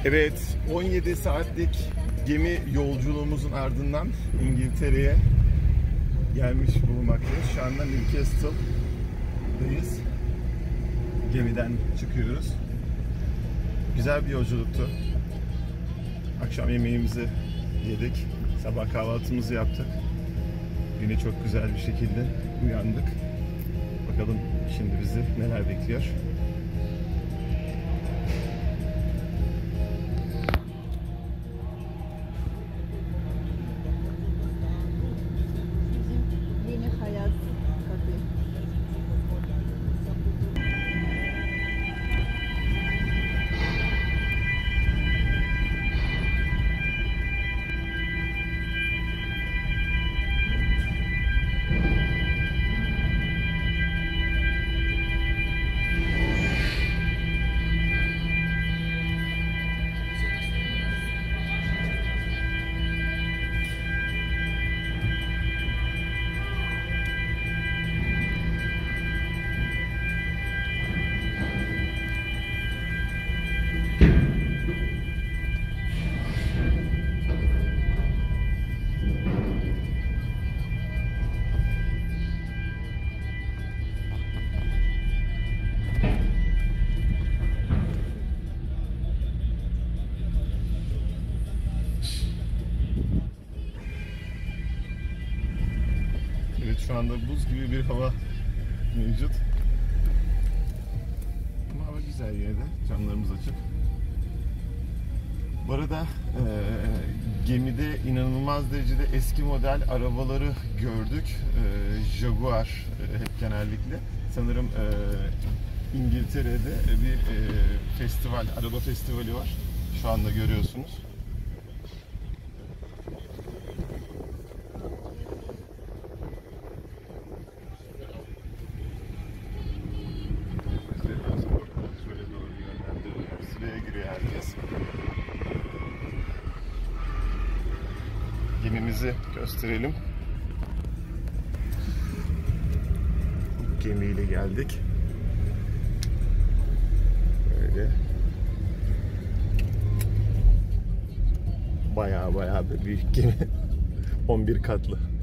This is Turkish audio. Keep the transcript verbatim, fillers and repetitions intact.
Evet, on yedi saatlik gemi yolculuğumuzun ardından İngiltere'ye gelmiş bulunmaktayız. Şu anda Newcastle'dayız. Gemiden çıkıyoruz. Güzel bir yolculuktu. Akşam yemeğimizi yedik. Sabah kahvaltımızı yaptık. Güne çok güzel bir şekilde uyandık. Bakalım şimdi bizi neler bekliyor. Evet, şu anda buz gibi bir hava mevcut. Ama hava güzel yine de. Camlarımız açık. Bu arada e, gemide inanılmaz derecede eski model arabaları gördük. E, Jaguar e, hep genellikle. Sanırım e, İngiltere'de bir e, festival, araba festivali var. Şu anda görüyorsunuz. Gemimizi gösterelim. Gemiyle geldik. Böyle bayağı bayağı bir büyük gemi. on bir katlı.